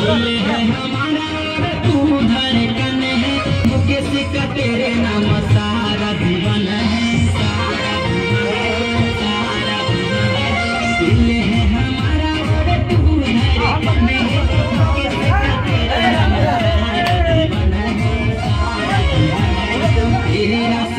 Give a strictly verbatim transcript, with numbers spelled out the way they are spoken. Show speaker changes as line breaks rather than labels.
है हमारा तू धड़कन है, मुकेश का तेरे नाम सारा जीवन है, सारा जीवन है, सारा जीवन है। दिल है हमारा तू धड़कन है, मुकेश का तेरे नाम सारा जीवन है, सारा जीवन है।